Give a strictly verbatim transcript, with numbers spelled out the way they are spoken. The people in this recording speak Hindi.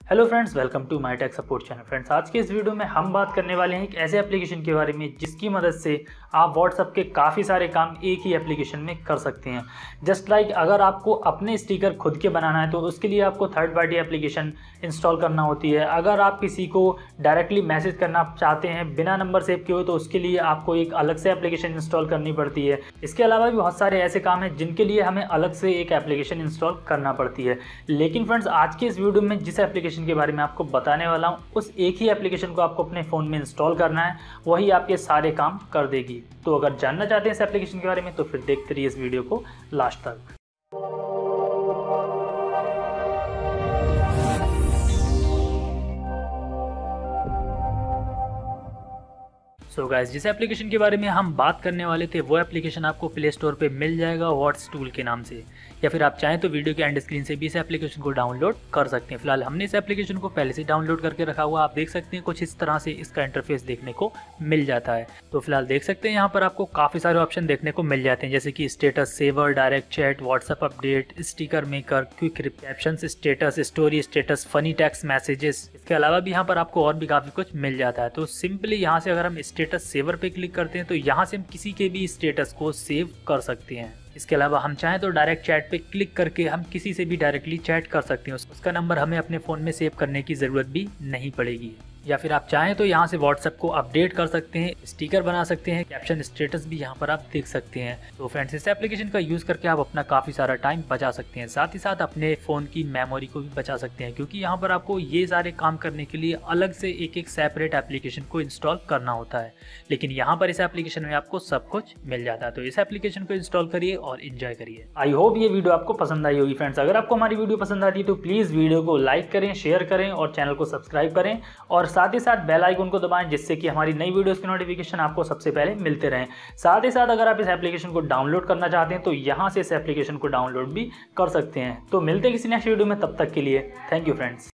Hello friends, welcome to my tech support channel. Friends, आज के इस वीडियो में हम बात करने वाले हैं एक ऐसे एप्लीकेशन के बारे में जिसकी मदद से आप व्हाट्सएप के काफ़ी सारे काम एक ही एप्लीकेशन में कर सकते हैं। जस्ट लाइक like, अगर आपको अपने स्टिकर खुद के बनाना है तो उसके लिए आपको थर्ड पार्टी एप्लीकेशन इंस्टॉल करना होती है। अगर आप किसी को डायरेक्टली मैसेज करना चाहते हैं बिना नंबर सेव किए हुए तो उसके लिए आपको एक अलग से एप्लीकेशन इंस्टॉल करनी पड़ती है। इसके अलावा भी बहुत सारे ऐसे काम हैं जिनके लिए हमें अलग से एक एप्लीकेशन इंस्टॉल करना पड़ती है। लेकिन फ्रेंड्स, आज के इस वीडियो में जिस एप्लीकेशन के बारे में आपको बताने वाला हूं उस एक ही एप्लीकेशन को आपको अपने फ़ोन में इंस्टॉल करना है, वही आपके सारे काम कर देगी। तो अगर जानना चाहते हैं इस एप्लीकेशन के बारे में तो फिर देखते रहिए इस वीडियो को लास्ट तक। सो so गाइस, जिस एप्लीकेशन के बारे में हम बात करने वाले थे वो एप्लीकेशन आपको प्ले स्टोर पे मिल जाएगा व्हाट्स टूल के नाम से, या फिर आप चाहें तो वीडियो के एंड स्क्रीन से भी इस एप्लीकेशन को डाउनलोड कर सकते हैं। फिलहाल हमने इस एप्लीकेशन को पहले से डाउनलोड करके रखा हुआ, आप देख सकते हैं कुछ इस तरह से इसका इंटरफेस देखने को मिल जाता है। तो फिलहाल देख सकते हैं यहाँ पर आपको काफ़ी सारे ऑप्शन देखने को मिल जाते हैं, जैसे कि status saver, direct chat, WhatsApp update, sticker maker, quick caption, status, story status, funny text messages. इसके अलावा भी यहाँ पर आपको और भी काफ़ी कुछ मिल जाता है। तो सिंपली यहाँ से अगर हम स्टेटस सेवर पे क्लिक करते हैं तो यहाँ से हम किसी के भी स्टेटस को सेव कर सकते हैं। इसके अलावा हम चाहें तो डायरेक्ट चैट पे क्लिक करके हम किसी से भी डायरेक्टली चैट कर सकते हैं। उसका नंबर हमें अपने फ़ोन में सेव करने की ज़रूरत भी नहीं पड़ेगी। या फिर आप चाहें तो यहाँ से व्हाट्सएप को अपडेट कर सकते हैं, स्टिकर बना सकते हैं, कैप्शन स्टेटस भी यहाँ पर आप देख सकते हैं। तो फ्रेंड्स, इस एप्लीकेशन का यूज़ करके आप अपना काफ़ी सारा टाइम बचा सकते हैं, साथ ही साथ अपने फ़ोन की मेमोरी को भी बचा सकते हैं, क्योंकि यहाँ पर आपको ये सारे काम करने के लिए अलग से एक एक सेपरेट एप्लीकेशन को इंस्टॉल करना होता है। लेकिन यहाँ पर इस एप्लीकेशन में आपको सब कुछ मिल जाता है। तो इस एप्लीकेशन को इंस्टॉल करिए और इन्जॉय करिए। आई होप ये वीडियो आपको पसंद आई होगी। फ्रेंड्स, अगर आपको हमारी वीडियो पसंद आती है तो प्लीज़ वीडियो को लाइक करें, शेयर करें और चैनल को सब्सक्राइब करें, और साथ ही साथ बेल आइकन को दबाएं जिससे कि हमारी नई वीडियोस की नोटिफिकेशन आपको सबसे पहले मिलते रहें। साथ ही साथ अगर आप इस एप्लीकेशन को डाउनलोड करना चाहते हैं तो यहां से इस एप्लीकेशन को डाउनलोड भी कर सकते हैं। तो मिलते हैं किसी नेक्स्ट वीडियो में, तब तक के लिए थैंक यू फ्रेंड्स।